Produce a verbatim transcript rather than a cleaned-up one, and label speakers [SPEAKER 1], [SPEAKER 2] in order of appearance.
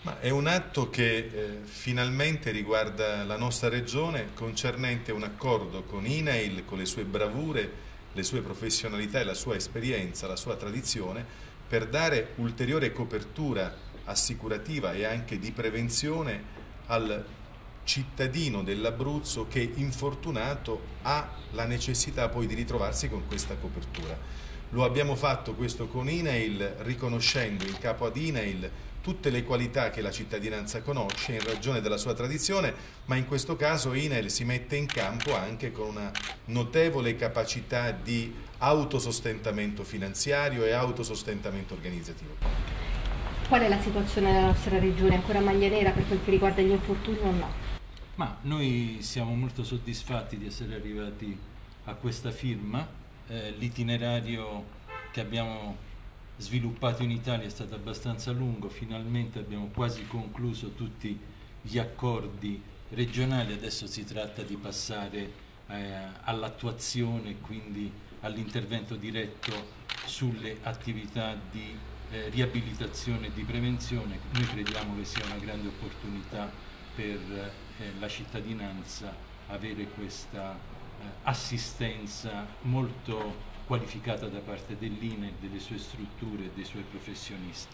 [SPEAKER 1] Ma è un atto che eh, finalmente riguarda la nostra regione, concernente un accordo con INAIL, con le sue bravure, le sue professionalità e la sua esperienza, la sua tradizione, per dare ulteriore copertura assicurativa e anche di prevenzione al cittadino dell'Abruzzo che, infortunato, ha la necessità poi di ritrovarsi con questa copertura. Lo abbiamo fatto questo con INAIL, riconoscendo in capo ad INAIL tutte le qualità che la cittadinanza conosce in ragione della sua tradizione, ma in questo caso INAIL si mette in campo anche con una notevole capacità di autosostentamento finanziario e autosostentamento organizzativo.
[SPEAKER 2] Qual è la situazione della nostra regione? Ancora maglia nera per quel che riguarda gli infortuni o no?
[SPEAKER 3] Ma noi siamo molto soddisfatti di essere arrivati a questa firma. Eh, l'itinerario che abbiamo sviluppato in Italia è stato abbastanza lungo, finalmente abbiamo quasi concluso tutti gli accordi regionali, adesso si tratta di passare eh, all'attuazione, quindi all'intervento diretto sulle attività di eh, riabilitazione e di prevenzione. Noi crediamo che sia una grande opportunità per eh, la cittadinanza avere questa eh, assistenza molto qualificata da parte dell'INAIL, delle sue strutture e dei suoi professionisti.